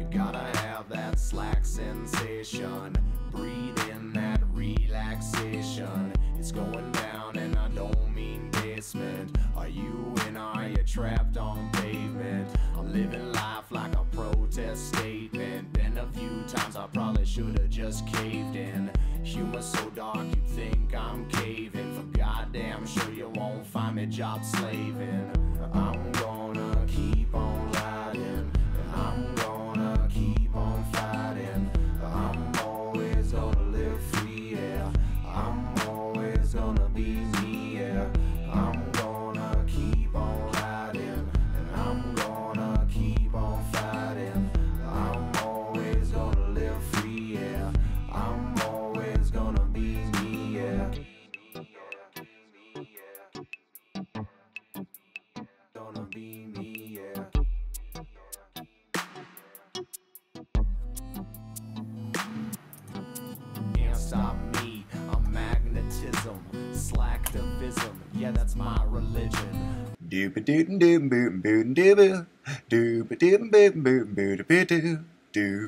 Gotta have that slack sensation, breathe in that relaxation. It's going down and I don't mean basement. Are you in or are you trapped on pavement? I'm living life like a protest statement. Been a few times I probably should've just caved in. Humor so dark you'd think I'm caving. For goddamn sure you won't find me job slaving. I'm gonna keep on riding, I'm gonna keep on fighting. I'm always gonna live free, yeah. I'm always gonna be me, yeah. I'm gonna keep on riding, and I'm gonna keep on fighting. I'm always gonna live free, yeah. I'm always gonna be me, yeah. Gonna be me, yeah. Can't stop me, I'm magnetism, slacktivism, yeah, that's my religion. Dooba doo doo boo boo doo boo dooba doo boo boo boo doo doo.